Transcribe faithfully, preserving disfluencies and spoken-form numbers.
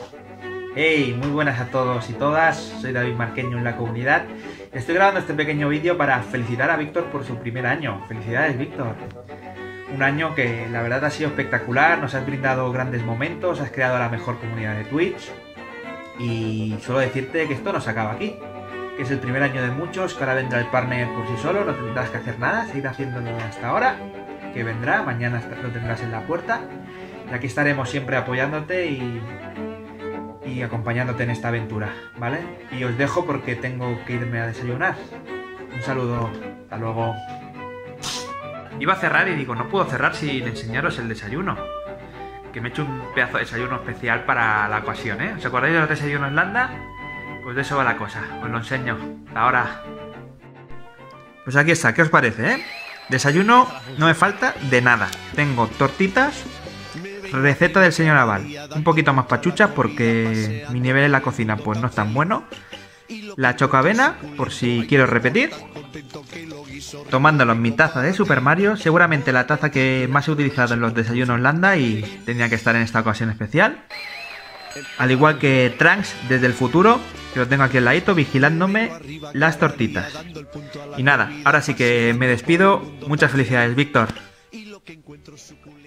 Hey, muy buenas a todos y todas, soy David Marqueño en la comunidad. Estoy grabando este pequeño vídeo para felicitar a Víctor por su primer año. Felicidades, Víctor. Un año que la verdad ha sido espectacular, nos has brindado grandes momentos, has creado la mejor comunidad de Twitch. Y solo decirte que esto no se acaba aquí, que es el primer año de muchos, que ahora vendrá el partner por sí solo, no tendrás que hacer nada, seguir haciéndolo hasta ahora, que vendrá, mañana lo tendrás en la puerta. Y aquí estaremos siempre apoyándote y... y acompañándote en esta aventura, ¿vale? Y os dejo porque tengo que irme a desayunar. Un saludo, hasta luego. Iba a cerrar y digo, no puedo cerrar sin enseñaros el desayuno. Que me he hecho un pedazo de desayuno especial para la ocasión, ¿eh? ¿Os acordáis de los desayunos Landa? Pues de eso va la cosa, os lo enseño. Hasta ahora. Pues aquí está, ¿qué os parece, eh? Desayuno no me falta de nada. Tengo tortitas, receta del señor Aval, un poquito más pachucha porque mi nivel en la cocina pues no es tan bueno. La chocoavena, por si quiero repetir. Tomándolo en mi taza de Super Mario, seguramente la taza que más he utilizado en los desayunos Landa y tenía que estar en esta ocasión especial. Al igual que Trunks desde el futuro, que lo tengo aquí al ladito vigilándome las tortitas. Y nada, ahora sí que me despido. Muchas felicidades, Víctor.